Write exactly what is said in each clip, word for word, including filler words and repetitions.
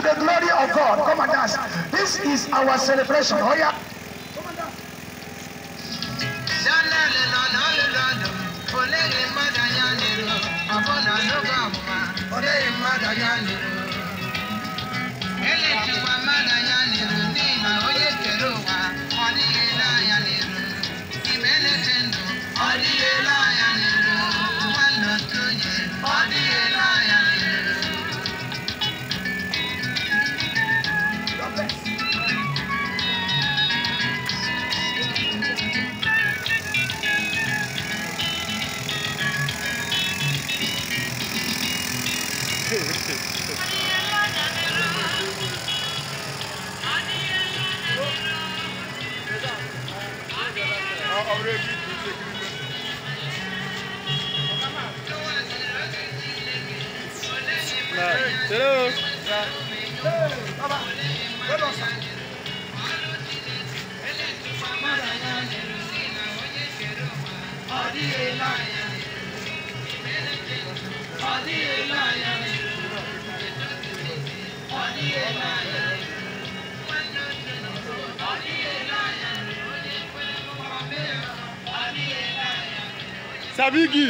the glory of God. Come and dance. This is our celebration. Oh yeah. Come and dance. Hello. Baba. Hello, sir. Sabigi.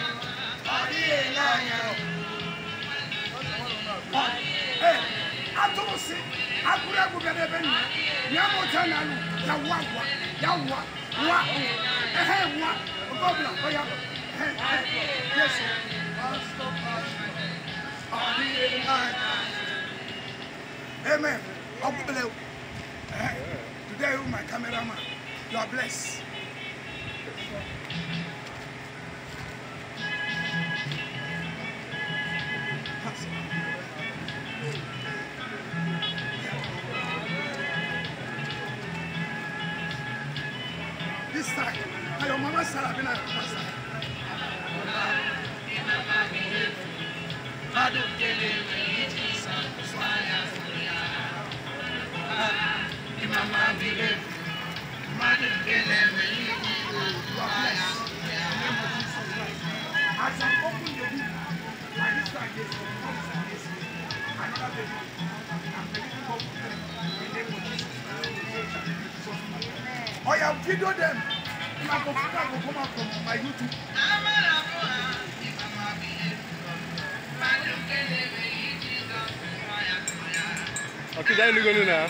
Hey, I don't see. I could have been a baby. Yamotana, Yawa, Yawa, Wa, eh, what? Gobla, oh yeah. Yes, amen. Today, my cameraman, you are blessed. This side, your mama Sarah been at my side. As I open the book, I just like this. Oh, yeah, video them. I go come out from my YouTube. Okay, then you go now.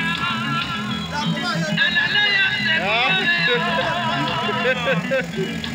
Yeah,